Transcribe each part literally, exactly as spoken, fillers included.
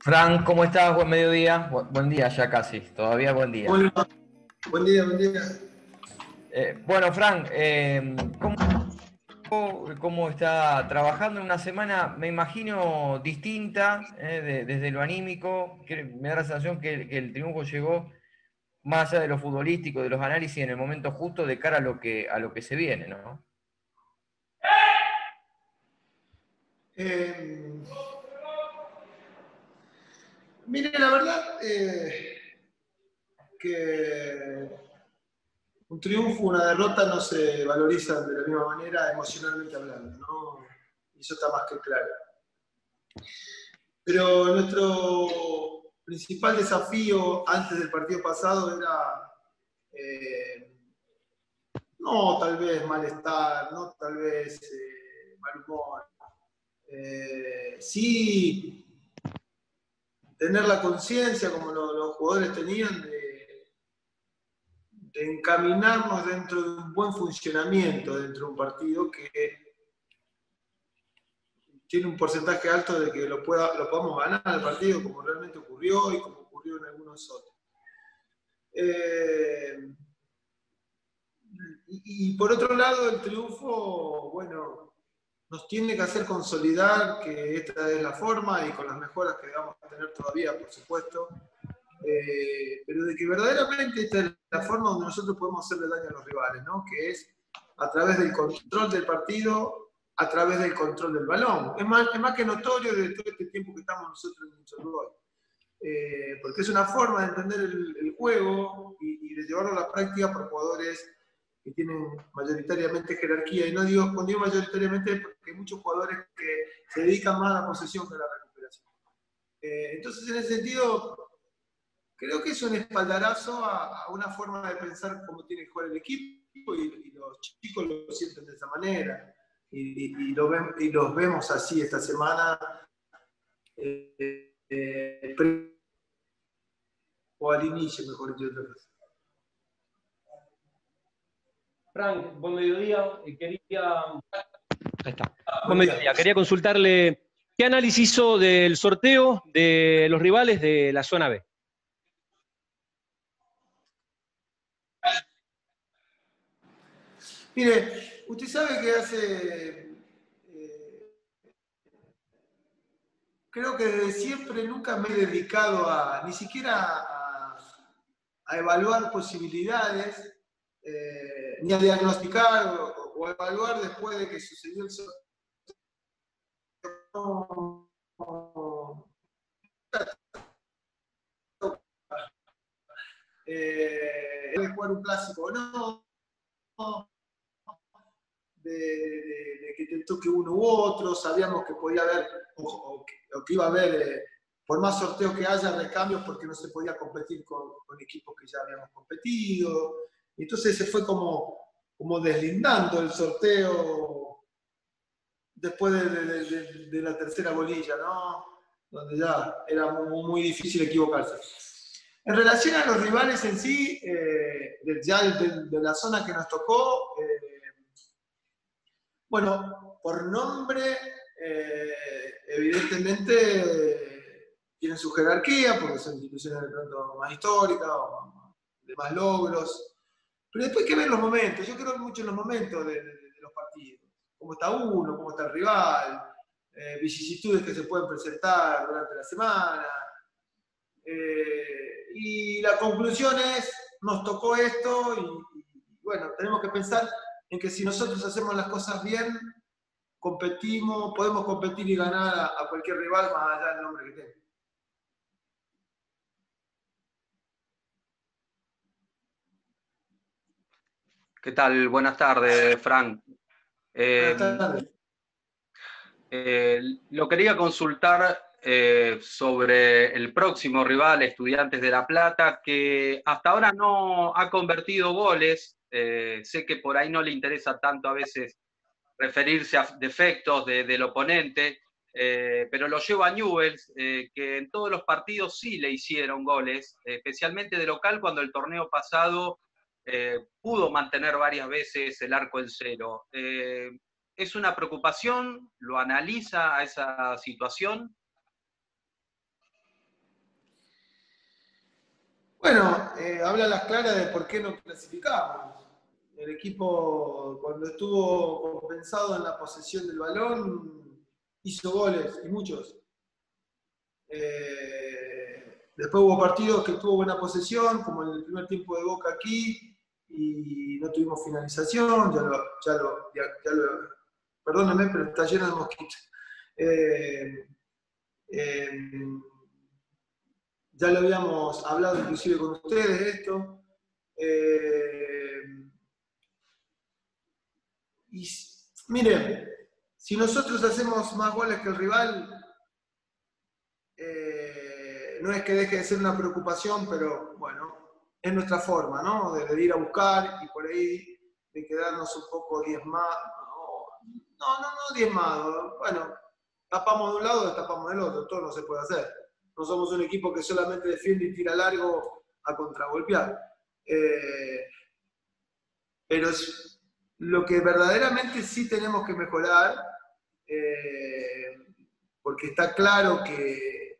Fran, ¿cómo estás? Buen mediodía. Bu- buen día ya casi, todavía buen día. Bueno, buen día, buen día. Eh, bueno, Fran, eh, ¿cómo, cómo está trabajando en una semana, me imagino, distinta, eh, de- desde lo anímico? Que me da la sensación que, que el triunfo llegó más allá de lo futbolístico, de los análisis, en el momento justo de cara a lo que, a lo que se viene, ¿no? Eh, Mire, la verdad eh, que un triunfo, una derrota no se valorizan de la misma manera emocionalmente hablando, ¿no? Y eso está más que claro. Pero nuestro principal desafío antes del partido pasado era eh, no tal vez malestar, no tal vez eh, mal humor. Eh, sí tener la conciencia, como lo, los jugadores tenían, de, de encaminarnos dentro de un buen funcionamiento dentro de un partido que tiene un porcentaje alto de que lo, pueda, lo podamos ganar el partido, como realmente ocurrió y como ocurrió en algunos otros. Eh, y, y por otro lado, el triunfo, bueno, nos tiene que hacer consolidar que esta es la forma y con las mejoras que vamos a tener todavía, por supuesto, eh, pero de que verdaderamente esta es la forma donde nosotros podemos hacerle daño a los rivales, ¿no? Que es a través del control del partido, a través del control del balón. Es más, es más que notorio de todo este tiempo que estamos nosotros en el gol. Eh, porque es una forma de entender el, el juego y, y de llevarlo a la práctica por jugadores que tienen mayoritariamente jerarquía. Y no digo, cuando digo mayoritariamente porque hay muchos jugadores que se dedican más a la posesión que a la recuperación. Eh, entonces, en ese sentido, creo que es un espaldarazo a, a una forma de pensar cómo tiene que jugar el equipo y, y los chicos lo sienten de esa manera. Y, y, y, lo ven, y los vemos así esta semana. Eh, eh, o al inicio, mejor dicho. Frank, buen mediodía. Eh, Quería, Ahí está. Buen Buen día. mediodía. Quería consultarle qué análisis hizo del sorteo de los rivales de la zona B. Mire, usted sabe que hace, eh, creo que desde siempre nunca me he dedicado a, ni siquiera a, a evaluar posibilidades, eh, ni a diagnosticar o, o a evaluar después de que sucedió el sorteo. No, no, eh, de jugar un clásico o no, de, de, de que te toque uno u otro, sabíamos que podía haber, o, o, que, o que iba a haber, eh, por más sorteo que haya, recambios porque no se podía competir con, con equipos que ya habíamos competido. Y entonces se fue como, como deslindando el sorteo después de, de, de, de la tercera bolilla, ¿no? Donde ya era muy, muy difícil equivocarse. En relación a los rivales en sí, eh, ya de, de, la zona que nos tocó, eh, bueno, por nombre, eh, evidentemente eh, tienen su jerarquía, porque son instituciones de pronto más históricas, o de más logros. Pero después hay que ver los momentos. Yo creo mucho en los momentos de, de, de los partidos. Cómo está uno, cómo está el rival, eh, vicisitudes que se pueden presentar durante la semana. Eh, y la conclusión es, nos tocó esto y, y bueno, tenemos que pensar en que si nosotros hacemos las cosas bien, competimos, podemos competir y ganar a, a cualquier rival más allá del nombre que tenga. ¿Qué tal? Buenas tardes, Frank. Eh, Buenas tardes. eh, lo quería consultar eh, sobre el próximo rival, Estudiantes de La Plata, que hasta ahora no ha convertido goles. Eh, sé que por ahí no le interesa tanto a veces referirse a defectos de, del oponente, eh, pero lo llevo a Newell's, eh, que en todos los partidos sí le hicieron goles, eh, especialmente de local cuando el torneo pasado eh, pudo mantener varias veces el arco en cero. Eh, ¿Es una preocupación? ¿Lo analiza a esa situación? Bueno, eh, habla a las claras de por qué no clasificamos. El equipo, cuando estuvo compensado en la posesión del balón, hizo goles, y muchos. Eh, después hubo partidos que tuvo buena posesión, como en el primer tiempo de Boca aquí, y no tuvimos finalización, ya lo, ya lo, ya, ya lo perdónenme, pero está lleno de mosquitos. Eh, eh, ya lo habíamos hablado inclusive con ustedes esto. Eh, y miren, si nosotros hacemos más goles que el rival, eh, no es que deje de ser una preocupación, pero bueno, es nuestra forma, ¿no? De, de ir a buscar y por ahí de quedarnos un poco diezmados. No, no, no diezmados. Bueno, tapamos de un lado, tapamos del otro, todo no se puede hacer. No somos un equipo que solamente defiende y tira largo a contragolpear. Eh, pero es lo que verdaderamente sí tenemos que mejorar, eh, porque está claro que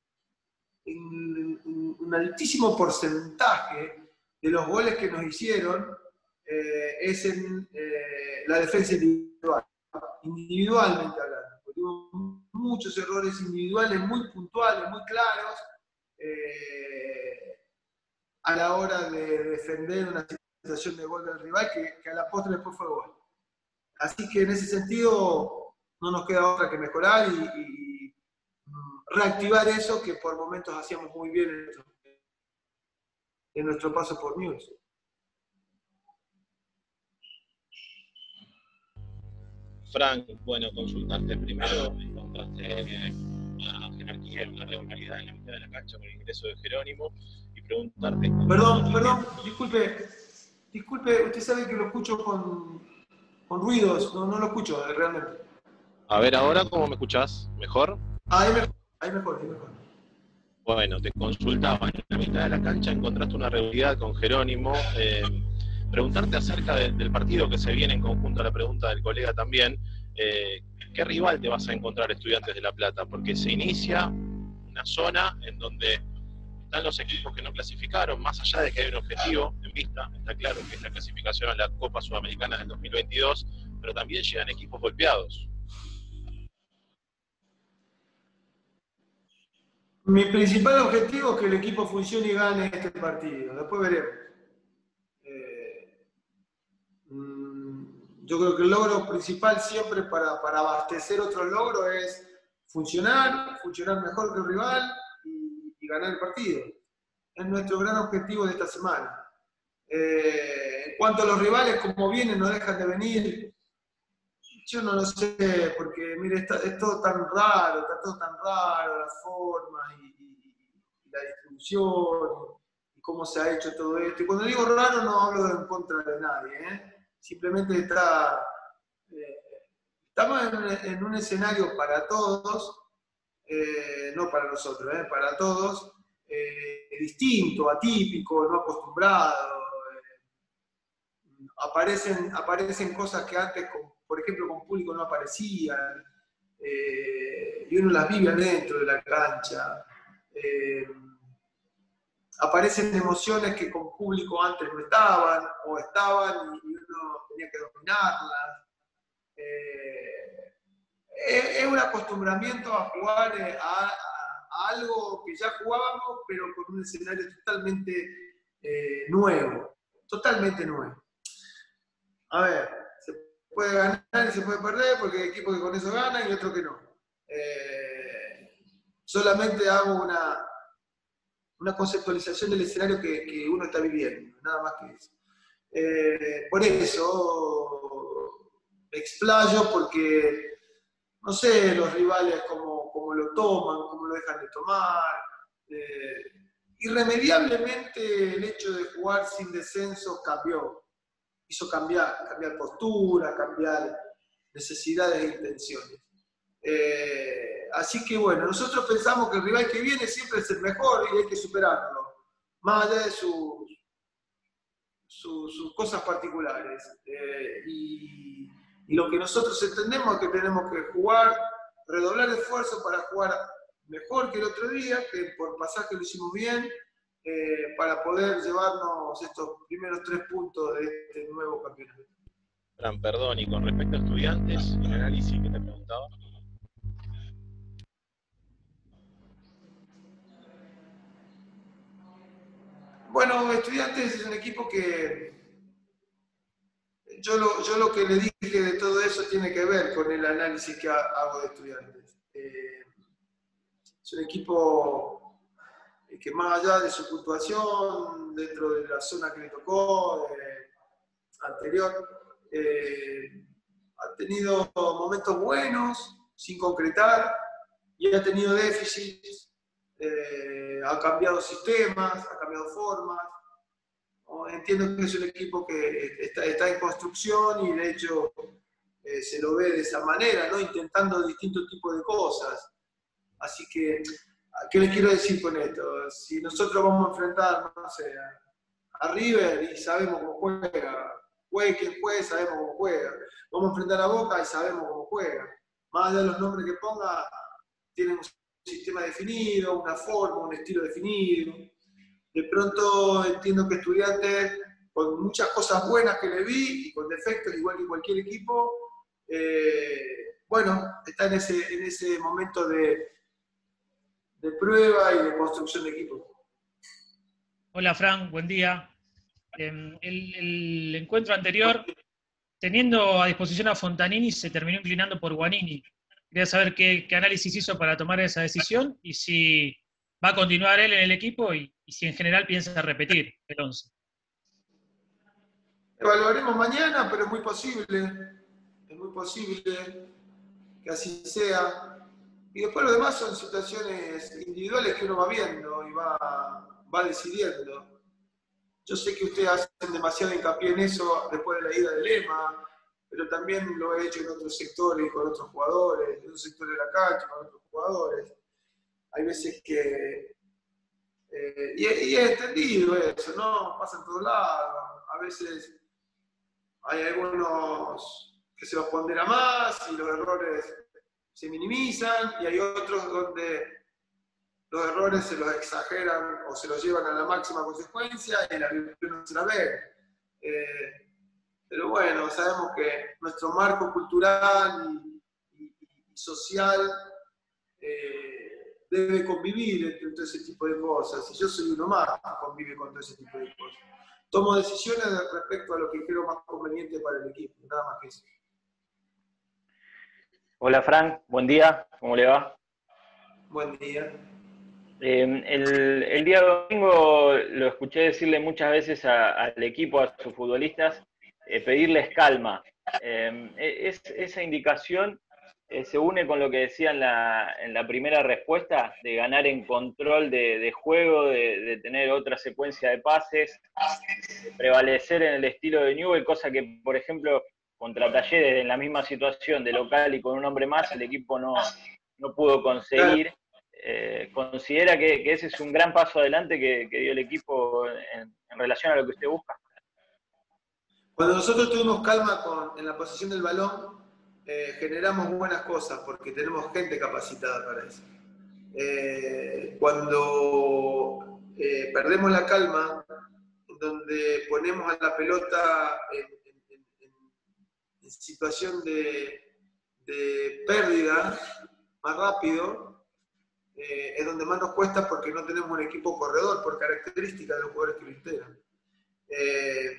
en, en un altísimo porcentaje de los goles que nos hicieron eh, es en eh, la defensa individual, individualmente hablando. Tuvimos muchos errores individuales muy puntuales, muy claros, eh, a la hora de defender una situación de gol del rival que, que a la postre después fue gol. Así que en ese sentido no nos queda otra que mejorar y, y reactivar eso que por momentos hacíamos muy bien en nuestro, en nuestro paso por News. Frank, bueno, consultarte primero, encontraste una jerarquía, una regularidad en la mitad de la cancha con el ingreso de Jerónimo y preguntarte... Perdón, perdón, disculpe, disculpe, usted sabe que lo escucho con, con ruidos, no, no lo escucho realmente. A ver, ahora, ¿cómo me escuchás? ¿Mejor? Ah, ahí mejor, ahí mejor, ahí mejor. Bueno, te consultaba, en la mitad de la cancha encontraste una regularidad con Jerónimo. Eh, preguntarte acerca de, del partido que se viene en conjunto a la pregunta del colega también, eh, ¿qué rival te vas a encontrar, Estudiantes de La Plata? Porque se inicia una zona en donde están los equipos que no clasificaron, más allá de que hay un objetivo en vista, está claro que es la clasificación a la Copa Sudamericana del dos mil veintidós, pero también llegan equipos golpeados. Mi principal objetivo es que el equipo funcione y gane este partido, después veremos. Eh, yo creo que el logro principal siempre para, para abastecer otro logro es funcionar, funcionar mejor que el rival y, y ganar el partido. Es nuestro gran objetivo de esta semana. Eh, en cuanto a los rivales, como vienen, no dejan de venir. Yo no lo sé, porque mire, está, es todo tan raro, está todo tan raro, la forma y, y, y la distribución, y cómo se ha hecho todo esto. Y cuando digo raro no hablo en contra de nadie, ¿eh? Simplemente está, eh, estamos en, en un escenario para todos, eh, no para nosotros, ¿eh? Para todos, eh, distinto, atípico, no acostumbrado. Eh, aparecen, aparecen cosas que antes con por ejemplo, con público no aparecían, eh, y uno las vive adentro de la cancha. Eh, aparecen emociones que con público antes no estaban, o estaban y uno tenía que dominarlas. Eh, es, es un acostumbramiento a jugar a, a, a algo que ya jugábamos, pero con un escenario totalmente eh, nuevo, totalmente nuevo. A ver, puede ganar y se puede perder, porque hay equipos que con eso ganan y otros que no. Eh, solamente hago una, una conceptualización del escenario que, que uno está viviendo, nada más que eso. Eh, por eso me explayo, porque no sé los rivales cómo, cómo lo toman, cómo lo dejan de tomar. Eh, irremediablemente el hecho de jugar sin descenso cambió. Hizo cambiar, cambiar postura, cambiar necesidades e intenciones. Eh, así que bueno, nosotros pensamos que el rival que viene siempre es el mejor y hay que superarlo, más allá de sus su, su cosas particulares. Eh, y, y lo que nosotros entendemos es que tenemos que jugar, redoblar esfuerzo para jugar mejor que el otro día, que por pasaje lo hicimos bien, eh, para poder llevarnos estos primeros tres puntos de este nuevo campeonato. Fran, perdón, y con respecto a Estudiantes, el análisis que te preguntaba. Bueno, Estudiantes es un equipo que yo lo, yo lo que le dije de todo eso tiene que ver con el análisis que hago de Estudiantes. Eh, es un equipo que más allá de su puntuación, dentro de la zona que le tocó eh, anterior, eh, ha tenido momentos buenos, sin concretar, y ha tenido déficits. Eh, ha cambiado sistemas, ha cambiado formas. ¿No? Entiendo que es un equipo que está, está en construcción y de hecho eh, se lo ve de esa manera, ¿no? Intentando distintos tipos de cosas. Así que, ¿qué les quiero decir con esto? Si nosotros vamos a enfrentar, no sé, a, a River y sabemos cómo juega, juegue quien juegue, sabemos cómo juega. Vamos a enfrentar a Boca y sabemos cómo juega. Más allá de los nombres que ponga, tienen un sistema definido, una forma, un estilo definido. De pronto entiendo que Estudiantes, con muchas cosas buenas que le vi y con defectos igual que cualquier equipo, eh, bueno, está en ese, en ese momento de, de prueba y de construcción de equipo. Hola Fran, buen día. Eh, el, el encuentro anterior, teniendo a disposición a Fontanini, se terminó inclinando por Guanini. Quería saber qué, qué análisis hizo para tomar esa decisión y si va a continuar él en el equipo y, y si en general piensa repetir el once. Evaluaremos mañana, pero es muy posible, es muy posible que así sea. Y después lo demás son situaciones individuales que uno va viendo y va, va decidiendo. Yo sé que ustedes hacen demasiado hincapié en eso después de la ida de Lema, pero también lo he hecho en otros sectores, con otros jugadores, en otros sectores de la cancha, con otros jugadores. Hay veces que... Eh, y, y he entendido eso, ¿no? Pasa en todos lados. A veces hay algunos que se los pondera más y los errores se minimizan, y hay otros donde los errores se los exageran o se los llevan a la máxima consecuencia y la virtud no se la ve. Eh, Pero bueno, sabemos que nuestro marco cultural y, y, y social eh, debe convivir entre todo ese tipo de cosas. Y yo soy uno más que convive con todo ese tipo de cosas. Tomo decisiones respecto a lo que creo más conveniente para el equipo, nada más que eso. Hola Frank, buen día, ¿cómo le va? Buen día. Eh, el, el día domingo lo escuché decirle muchas veces a, al equipo, a sus futbolistas, eh, pedirles calma. Eh, es, esa indicación eh, se une con lo que decía en la, en la primera respuesta, de ganar en control de, de juego, de, de tener otra secuencia de pases, de prevalecer en el estilo de Newell, cosa que, por ejemplo, contra Talleres, en la misma situación de local y con un hombre más, el equipo no, no pudo conseguir. Eh, ¿Considera que, que ese es un gran paso adelante que, que dio el equipo en, en relación a lo que usted busca? Cuando nosotros tuvimos calma con, en la posición del balón, eh, generamos buenas cosas porque tenemos gente capacitada para eso. Eh, cuando eh, perdemos la calma, donde ponemos a la pelota en, en, en, en situación de, de pérdida más rápido, Eh, es donde más nos cuesta porque no tenemos un equipo corredor por características de los jugadores que lo integran. Eh,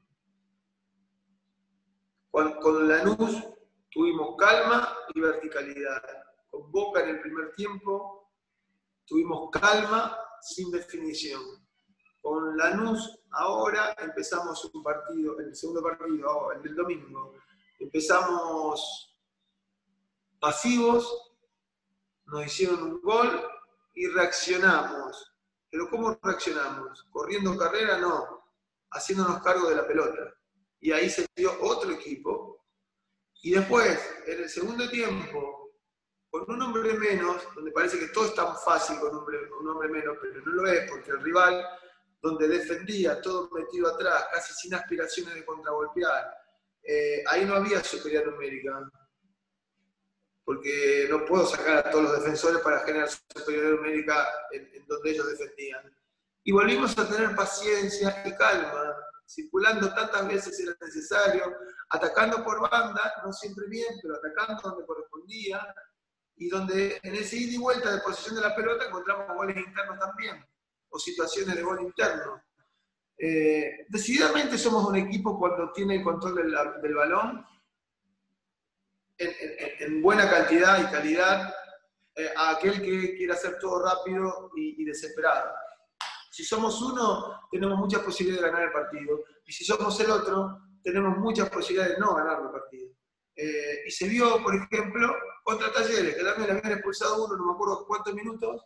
con, con Lanús tuvimos calma y verticalidad. Con Boca en el primer tiempo tuvimos calma sin definición. Con Lanús ahora empezamos un partido, en el segundo partido, ahora, el del domingo, empezamos pasivos, nos hicieron un gol y reaccionamos. ¿Pero cómo reaccionamos? ¿Corriendo carrera? No. Haciéndonos cargo de la pelota. Y ahí se dio otro equipo. Y después, en el segundo tiempo, con un hombre menos, donde parece que todo es tan fácil con un hombre, un hombre menos, pero no lo es, porque el rival, donde defendía todo metido atrás, casi sin aspiraciones de contragolpear, eh, ahí no había superioridad numérica. Porque no puedo sacar a todos los defensores para generar superioridad numérica en, en donde ellos defendían. y volvimos a tener paciencia y calma, circulando tantas veces era necesario, atacando por banda, no siempre bien, pero atacando donde correspondía, y donde en ese ida y vuelta de posición de la pelota encontramos goles internos también, o situaciones de gol interno. Eh, decididamente somos un equipo cuando tiene el control del, del balón, en, en, en buena cantidad y calidad, eh, a aquel que quiere hacer todo rápido y, y desesperado. Si somos uno, tenemos muchas posibilidades de ganar el partido, y si somos el otro, tenemos muchas posibilidades de no ganar el partido. Eh, y se vio, por ejemplo, contra Talleres, que también le habían expulsado uno, no me acuerdo cuántos minutos,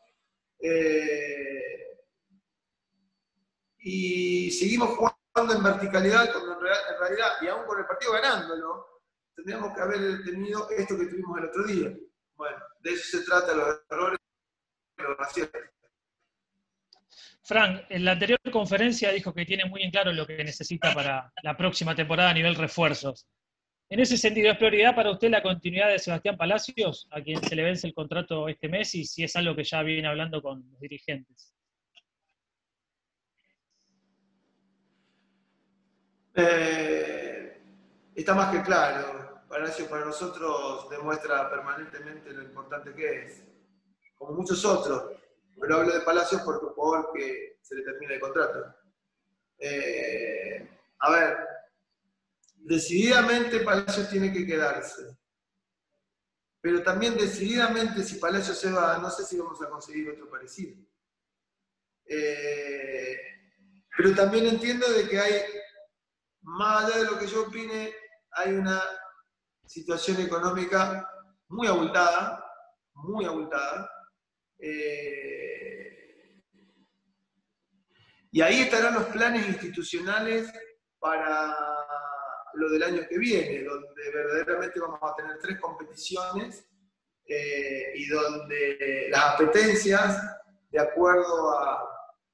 eh, y seguimos jugando en verticalidad, cuando en, real, en realidad, y aún con el partido ganándolo, tendríamos que haber tenido esto que tuvimos el otro día. Bueno, de eso se trata, los errores y los aciertos. Frank, en la anterior conferencia dijo que tiene muy en claro lo que necesita para la próxima temporada a nivel refuerzos. En ese sentido, ¿es prioridad para usted la continuidad de Sebastián Palacios, a quien se le vence el contrato este mes, y si es algo que ya viene hablando con los dirigentes? Eh, está más que claro. Palacios para nosotros demuestra permanentemente lo importante que es, como muchos otros, pero hablo de Palacios porque es un jugador que se le termina el contrato. Eh, a ver, decididamente Palacios tiene que quedarse, pero también decididamente si Palacios se va, no sé si vamos a conseguir otro parecido. Eh, pero también entiendo de que hay, más allá de lo que yo opine, hay una situación económica muy abultada, muy abultada, eh, y ahí estarán los planes institucionales para lo del año que viene, donde verdaderamente vamos a tener tres competiciones eh, y donde las apetencias, de acuerdo a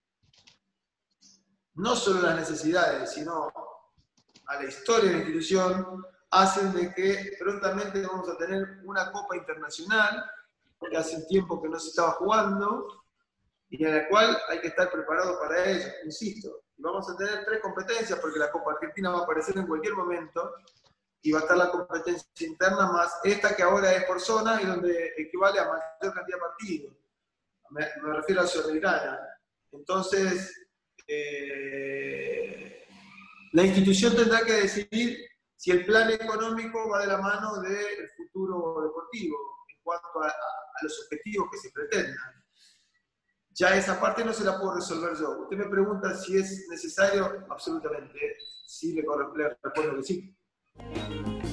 no solo las necesidades, sino a la historia de la institución, hacen de que prontamente vamos a tener una Copa Internacional, que hace un tiempo que no se estaba jugando, y en la cual hay que estar preparado para ello, insisto. Y vamos a tener tres competencias, porque la Copa Argentina va a aparecer en cualquier momento, y va a estar la competencia interna más esta que ahora es por zona, y donde equivale a mayor cantidad de partidos. Me, me refiero a Sudamericana. Entonces, eh, la institución tendrá que decidir si el plan económico va de la mano del futuro deportivo, en cuanto a, a, a los objetivos que se pretendan. Ya esa parte no se la puedo resolver yo. Usted me pregunta si es necesario, absolutamente. Sí, le, le respondo que sí.